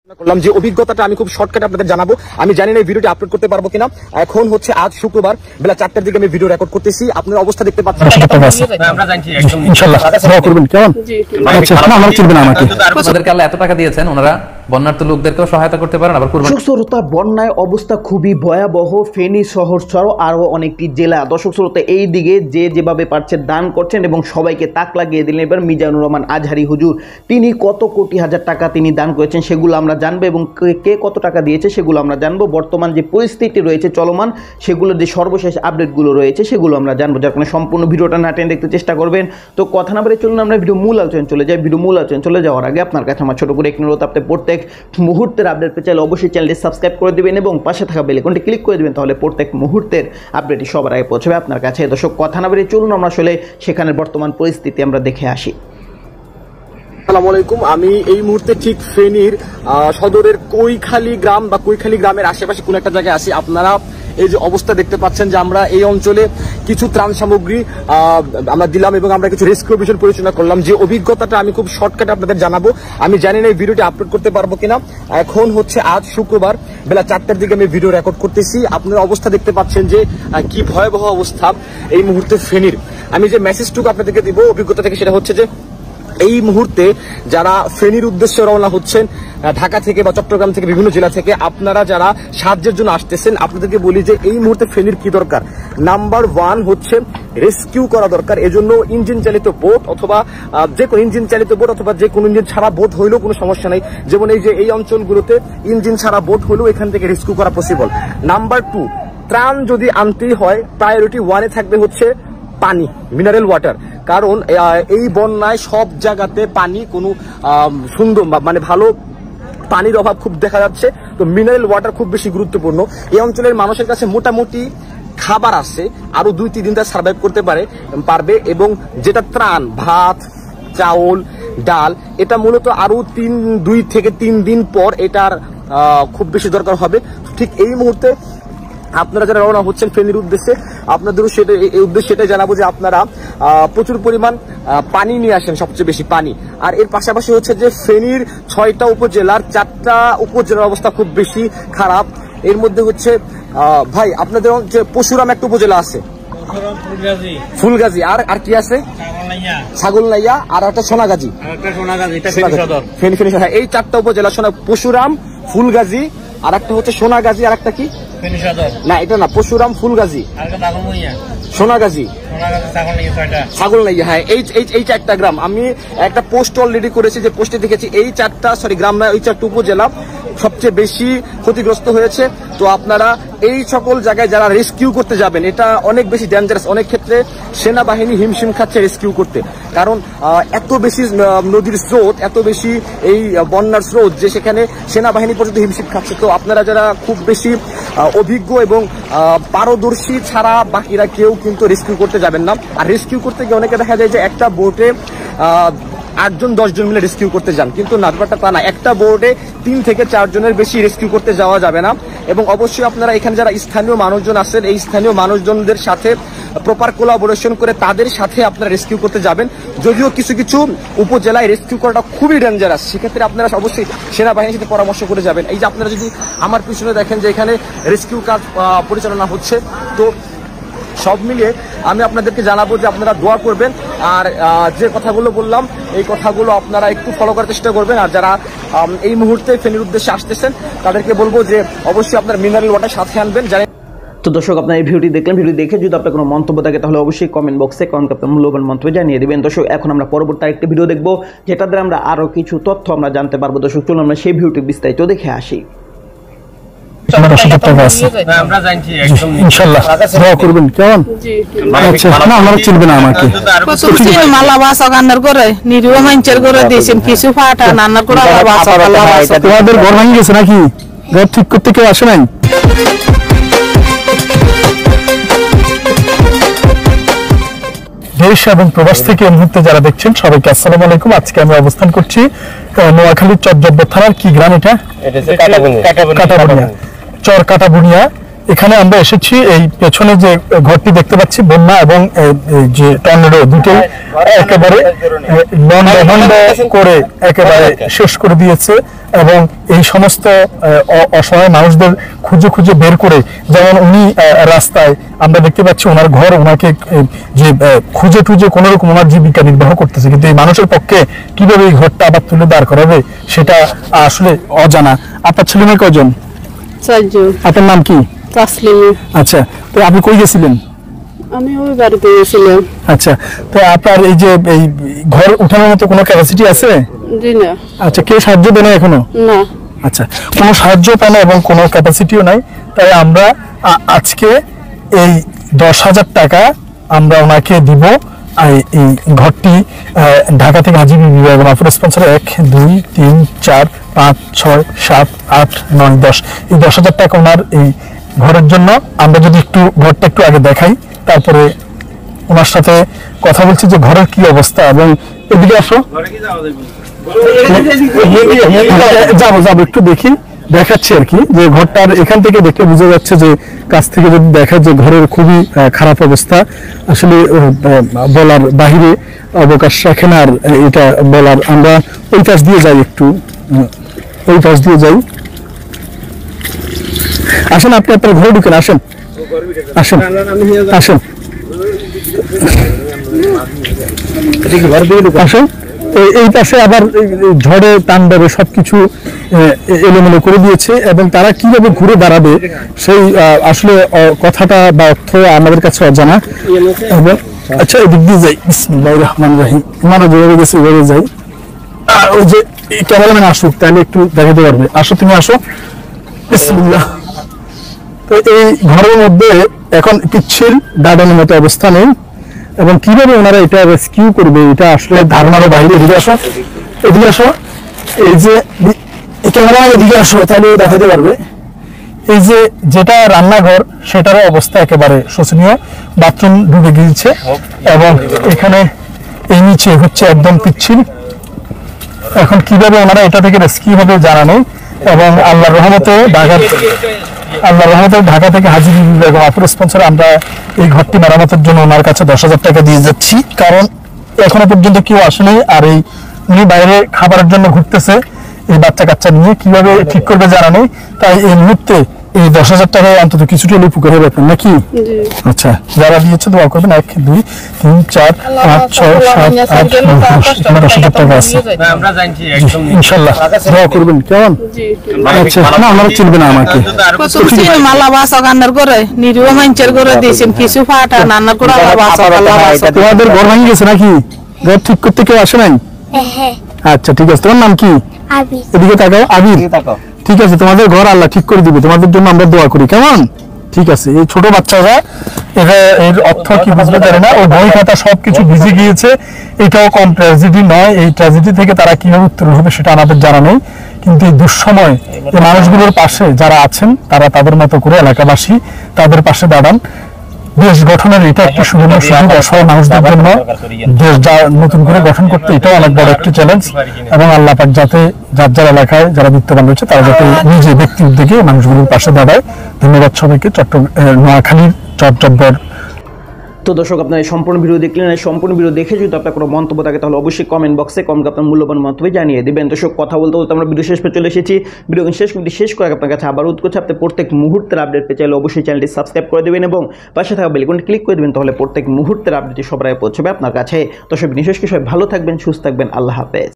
করলাম যে অভিজ্ঞতাটা আমি খুব শর্টকাটে আপনাদের জানাবো। আমি জানি না এই ভিডিওটি আপলোড করতে পারবো কিনা। এখন হচ্ছে আজ শুক্রবার বেলা 4টার দিকে আমি ভিডিও রেকর্ড করতেছি। আপনার অবস্থা দেখতে পাচ্ছেন। আমরা জানছি একদম ইনশাআল্লাহ দোয়া করবেন। কেমন আচ্ছা না আমরা চিনবেন আমাকে আপনাদেরকে আল্লাহ এত টাকা দিয়েছেন, ওনারা বন্যার্ত লোকদেরকেও সহায়তা করতে পারেন। আবার দর্শক শ্রোতা, বন্যায় অবস্থা খুবই ভয়াবহ ফেনী শহর ছাড়াও আরও অনেকটি জেলা। দর্শক শ্রোতা, এই দিকে যে যেভাবে পারছে দান করছেন এবং সবাইকে তাক লাগিয়ে দিলেন। এবার মিজানুর রহমান আজহারি হুজুর তিনি কত কোটি হাজার টাকা তিনি দান করেছেন সেগুলো আমরা জানবো এবং কে কত টাকা দিয়েছে সেগুলো আমরা জানবো। বর্তমান যে পরিস্থিতি রয়েছে চলমান সেগুলোর যে সর্বশেষ আপডেটগুলো রয়েছে সেগুলো আমরা জানবো, যার কারণে সম্পূর্ণ ভিডিওটা না টেনে দেখতে চেষ্টা করবেন। তো কথা না বলে চলুন আমরা ভিডিও মূল আলোচনা চলে যাই। ভিডিও মূল আলোচনা চলে যাওয়ার আগে আপনার কাছে আমার ছোট করে এক অনুরোধ, আপনি প্রত্যেক মুহূর্তের আপডেট পেতে চাইলে অবশ্যই চ্যানেলটি সাবস্ক্রাইব করে দেবেন এবং পাশে থাকা বেল আইকনটি ক্লিক করে দেবেন, তাহলে প্রত্যেক মুহূর্তের আপডেটই সবার আগে পৌঁছবে আপনার কাছে। দর্শক কথা না বেরিয়ে চলুন আমরা আসলে সেখানের বর্তমান পরিস্থিতি আমরা দেখে আসি। আসসালামু আলাইকুম। আমি এই মুহূর্তে ঠিক ফেনীর সদরের কৈখালী গ্রাম বা কৈখালী গ্রামের আশেপাশে কোন একটা জায়গায় আছি। আপনারা এই যে অবস্থা দেখতে পাচ্ছেন যে আমরা এই অঞ্চলে কিছু ত্রাণ সামগ্রী আমরা দিলাম এবং আমরা কিছু রেস্কিউ অপারেশন পরিচালনা করলাম। যে অভিজ্ঞতাটা আমি খুব শর্টকাটে আপনাদের জানাবো। আমি জানি না এই ভিডিওটি আপলোড করতে পারবো কিনা। এখন হচ্ছে আজ শুক্রবার বেলা 4টার দিকে আমি ভিডিও রেকর্ড করতেছি। আপনারা অবস্থা দেখতে পাচ্ছেন যে কি ভয়াবহ অবস্থা এই মুহূর্তে ফেনীর। আমি যে মেসেজটুকু আপনাদেরকে দিব অভিজ্ঞতা থেকে সেটা হচ্ছে যে এই মুহূর্তে যারা ফেনীর উদ্দেশ্যে রওনা হচ্ছেন ঢাকা থেকে বা চট্টগ্রাম থেকে বিভিন্ন জেলা থেকে, আপনারা যারা সাহায্যের জন্য আসতেছেন, আপনাদেরকে বলি যে এই মুহূর্তে ফেনীর কি দরকার। নাম্বার 1 হচ্ছে রেস্কিউ করা দরকার। এজন্য ইঞ্জিন চালিত বোট অথবা যে কোনো ইঞ্জিন চালিত বোট অথবা যে কোনো ইঞ্জিন ছাড়া বোট হইলেও কোনো সমস্যা নেই। যেমন এই যে এই অঞ্চলগুলোতে ইঞ্জিন ছাড়া বোট হলেও এখান থেকে রেস্কিউ করা পসিবল। নাম্বার 2, ত্রাণ যদি আনতেই হয় প্রায়োরিটি 1-এ থাকবে হচ্ছে পানি, মিনারেল ওয়াটার। কারণ এই বন্যায় সব জায়গাতে পানি কোনো সুন্দর মানে ভালো পানির অভাব খুব দেখা যাচ্ছে। তো মিনারেল ওয়াটার খুব বেশি গুরুত্বপূর্ণ। এই অঞ্চলের মানুষের কাছে মোটামুটি খাবার আছে, আরো 2-3 দিন তারা সার্ভাইভ করতে পারবে এবং যেটা ত্রাণ ভাত চাউল ডাল এটা মূলত আরো 2 থেকে 3 দিন পর এটার খুব বেশি দরকার হবে। ঠিক এই মুহূর্তে আপনারা যারা রওনা হচ্ছেন ফেনীর উদ্দেশ্যে, আপনাদেরও সেটা এই উদ্দেশ্যে সেটাই জানাবো যে আপনারা প্রচুর পরিমাণ পানি নিয়ে আসেন, সবচেয়ে বেশি পানি। আর এর পাশাপাশি হচ্ছে যে ফেনীর 6টা উপজেলার 4টা উপজেলার অবস্থা খুব বেশি খারাপ। এর মধ্যে হচ্ছে ভাই আপনাদের যে পশুরাম একটা উপজেলা আছে, ফুলগাজী, আর কি আছে ছাগলনাইয়া, আর একটা সোনাগাজী, ফেনী। এই 4টা উপজেলা পশুরাম, ফুলগাজী, আর একটা হচ্ছে সোনাগাজী, আর একটা কি না এটা না পশুরাম, ফুলগাজী, সোনাগাজী, ছাগলনাইয়া। হ্যাঁ, এই 4টা গ্রাম। আমি একটা পোস্ট অলরেডি করেছি, যে পোস্টে দেখেছি এই 4টা গ্রাম না, এই 4টা উপজেলা সবচেয়ে বেশি ক্ষতিগ্রস্ত হয়েছে। তো আপনারা এই সকল জায়গায় যারা রেস্কিউ করতে যাবেন, এটা অনেক বেশি ডেঞ্জারাস। অনেক ক্ষেত্রে সেনাবাহিনী হিমশিম খাচ্ছে রেস্কিউ করতে, কারণ এত বেশি নদীর স্রোত, এত বেশি এই বন্যার স্রোত যে সেখানে সেনাবাহিনী পর্যন্ত হিমশিম খাচ্ছে। তো আপনারা যারা খুব বেশি অভিজ্ঞ এবং পারদর্শী ছাড়া বাকিরা কেউ কিন্তু রেস্কিউ করতে যাবেন না। আর রেস্কিউ করতে গিয়ে অনেকে দেখা যায় যে একটা বোটে 8-10 জন মিলে রেস্কিউ করতে যান, কিন্তু না, ব্যাপারটা তা না। একটা বোর্ডে 3 থেকে 4 জনের বেশি রেস্কিউ করতে যাওয়া যাবে না। এবং অবশ্যই আপনারা এখানে যারা স্থানীয় মানুষজন আছেন, এই স্থানীয় মানুষজনদের সাথে প্রপার কোলাবোরেশন করে তাদের সাথে আপনারা রেস্কিউ করতে যাবেন। যদিও কিছু কিছু উপজেলায় রেস্কিউ করাটা খুবই ডেঞ্জারাস, সেক্ষেত্রে আপনারা অবশ্যই সেনাবাহিনীর সাথে পরামর্শ করে যাবেন। এই যে আপনারা যদি আমার পিছনে দেখেন যে এখানে রেস্কিউ কাজ পরিচালনা হচ্ছে, তো সব মিলিয়ে আমি আপনাদেরকে জানাবো যে আপনারা দোয়া করবেন। আর যে কথাগুলো বললাম এই কথাগুলো আপনারা একটু ফলো করার চেষ্টা করবেন। আর যারা এই মুহূর্তে ফেনীর উদ্দেশ্যে আসতেছেন তাদেরকে বলবো যে অবশ্যই আপনার মিনারেল ওয়াটার সাথে আনবেন। তো দর্শক, আপনার এই ভিডিওটি দেখলেন, ভিডিও দেখে যদি আপনার কোনো মন্তব্য থাকে তাহলে অবশ্যই কমেন্ট বক্সে আপনার মূল্যবান মন্তব্য জানিয়ে দেবেন। দর্শক, এখন আমরা পরবর্তী আরেকটি ভিডিও দেখবো, যেটা দ্বারা আমরা আরো কিছু তথ্য আমরা জানতে পারবো। দর্শক, চলুন আমরা সেই ভিডিওটি বিস্তারিত দেখে আসি। আমরা জানছি একদম ইনশাআল্লাহ দোয়া করবেন। কেমন আচ্ছা না আমরা চিনবেন আমাকে মালা বাসা গান্নার করে নিরীহ মানুষের করে দিয়েছেন, কিছু ফাটা নান্নার করে তোমাদের ঘর ভাঙি গেছে নাকি? ঘর ঠিক করতে কেউ আসে নাই? দেশ এবং প্রবাস থেকে এই মুহূর্তে যারা দেখছেন সবাইকে আসসালামু আলাইকুম। আজকে আমি অবস্থান করছি নোয়াখালীর চরজব্বর থানার কি গ্রাম এটা? চর কাটাবুনিয়া এখানে আমরা এসেছি এই পেছনে যে ঘরটি দেখতে পাচ্ছি, বন্যা এবং যে টর্নেডো দুটোই একেবারে লন্ড করে একেবারে শেষ করে দিয়েছে। এবং এই সমস্ত অসহায় মানুষদের খুঁজে খুঁজে বের করে, যেমন উনি রাস্তায় আমরা দেখতে পাচ্ছি ওনার ঘর, ওনাকে যে খুঁজে টুজে কোনো রকম ওনার জীবিকা নির্বাহ করতেছে, কিন্তু এই মানুষের পক্ষে কিভাবে এই ঘরটা আবার তুলে দাঁড় করাবে সেটা আসলে অজানা। আপনার ছেলে মেয়ে কজন? আপনার নাম কি? আচ্ছা, তো আপনি কই গেছিলেন? আমি ওই বাড়িতে গেছিলাম। আচ্ছা, তো আপনার এই যে এই ঘর উঠানোর মতো কোনো ক্যাপাসিটি আছে? জি না। আচ্ছা, কে সাহায্য দেন এখনো? না। আচ্ছা, কোনো সাহায্য পান এবং কোনো ক্যাপাসিটিও নাই, তাই আমরা আজকে এই 10,000 টাকা আমরা ওনাকে দিব। এই ঘরটি ঢাকা থেকে হাজি বিবি এবং আপনার স্পন্সর 1 2 3 4 5 6 7 8 9 10 এই 10,000 টাকা ওনার এই ঘরের জন্য। আমরা যদি একটু ঘরটা একটু আগে দেখাই, তারপরে ওনার সাথে কথা বলছি যে ঘরের কি অবস্থা। এবং এদিকে আসো, যাবো একটু দেখি, দেখাচ্ছি আর কি যে ঘরটার এখান থেকে দেখলে বোঝা যাচ্ছে যে কাছ থেকে যদি দেখা যে ঘরের খুবই খারাপ অবস্থা, আসলে বলার বাহিরে অবকাশ রাখে না আর এটা বলার। আমরা ওই পাশ দিয়ে যাই, একটু ওই পাশ দিয়ে যাই। আসেন, আপনি আপনার ঘরে ঢুকেন, আসেন আসেন আসেন আসেন। এই পাশে আবার ঝড়ে তাণ্ডবে সবকিছু এলোমেলো করে দিয়েছে এবং তারা কিভাবে ঘুরে দাঁড়াবে সেই আসলে কথাটা বা অর্থ আমাদের কাছে অজানা। আচ্ছা, এদিক দিয়ে যাই। বিসমিল্লাহির রহমানির রহিম। আমরা যেভাবে গেছি ওইভাবে যাই। ওই যে ক্যামেরাম্যান আসুক, তাহলে একটু দেখাতে পারবে। আসো, তুমি আসো। বিসমিল্লাহ। তো এই ঘরের মধ্যে এখন পিচ্ছিল দাঁড়ানোর মতো অবস্থা নেই এবং কিভাবে ওনারা এটা রেস্কিউ করবে এটা আসলে ধারণার বাইরে। এদিকে আসো, এদিকে আসো। এই যে ক্যামেরা এদিকে আসো, তাহলে দেখাতে পারবে। এই যে যেটা রান্নাঘর, সেটারও অবস্থা একেবারে শোচনীয়, বাথরুম ডুবে গিয়েছে এবং এখানে এই নিচে হচ্ছে একদম পিচ্ছিল। এখন কিভাবে ওনারা এটা থেকে রেস্কিউ হবে জানা নেই। এবং আল্লাহর রহমতে ঢাকা থেকে হাজি বিবি বেগম আপুর স্পন্সর আমরা এই ঘরটি মেরামতের জন্য ওনার কাছে 10,000 টাকা দিয়ে যাচ্ছি, কারণ এখনো পর্যন্ত কেউ আসেনি। আর এই উনি বাইরে খাবারের জন্য ঘুরতেছে এই বাচ্চা কাচ্চা নিয়ে, কিভাবে ঠিক করবে জানা নেই। তাই এই মুহূর্তে এই 10,000 টাকায় অন্তত কিছুটা উপকারের ব্যাপার নাকি? আচ্ছা, যারা দিয়েছে দোয়া করবেন। 1 2 3 4 5 6 7 8 9 10,000 টাকা আছে ইনশাল্লাহ। দোয়া করবেন কেমন? আচ্ছা, না আমরা চিনবে না আমাকে। তোমাদের ঘর ভেঙে গেছে নাকি? ঘর ঠিক করতে কেউ আসে নাই? আচ্ছা, ঠিক আছে। তোমার নাম কি? এদিকে তাকাও। আবির, ঠিক আছে। তোমাদের ঘর আল্লাহ ঠিক করে দিবে, তোমাদের জন্য আমরা দোয়া করি, কেমন? ঠিক আছে। এই ছোট বাচ্চারা এর অর্থ কি বুঝতে পারে না, ও বই খাতা সবকিছু ভিজে গিয়েছে। এটাও কম ট্র্যাজেডি নয়। এই ট্র্যাজেডি থেকে তারা কিভাবে উত্তর হবে সেটা আমাদের জানা নেই, কিন্তু এই দুঃসময় এই মানুষগুলোর পাশে যারা আছেন তারা তাদের মতো করে এলাকাবাসী তাদের পাশে দাঁড়ান। দেশ গঠনের এটা একটা সুযোগ, অসহায় মানুষদের জন্য দেশ যা নতুন করে গঠন করতে এটাও অনেক বড় একটা চ্যালেঞ্জ। এবং আল্লাহ পাক যাতে যার যার এলাকায় যারা বিত্তবান রয়েছে তারা যাতে নিজে ব্যক্তি উদ্যোগে মানুষগুলোর পাশে দাঁড়ায়। ধন্যবাদ সবাইকে। নোয়াখালীর চট্টগ্রাম। তো দর্শক, আপনারা এই সম্পূর্ণ ভিডিও দেখলেন। এই সম্পূর্ণ ভিডিও দেখে যদি আপনার কোনো মন্তব্য থাকে তাহলে অবশ্যই কমেন্ট বক্সে আপনার মূল্যবান মন্তব্য জানিয়ে দেবেন। দর্শক, কথা বলতে বলতে আমরা ভিডিও শেষ পর্যন্ত চলে এসেছি। ভিডিও শেষ করে আপনার কাছে আবার অনুরোধ করছি, আপনি প্রত্যেক মুহূর্তের আপডেট পেতে চাইলে অবশ্যই চ্যানেলটি সাবস্ক্রাইব করে দেবেন এবং পাশে থাকা বেল আইকনটি ক্লিক করে দেবেন, তাহলে প্রত্যেক মুহূর্তের আপডেটটি সবার আগে পৌঁছবে আপনার কাছে। দর্শক, বিশেষ কিছু ভালো থাকবেন, সুস্থ থাকবেন। আল্লাহ হাফেজ।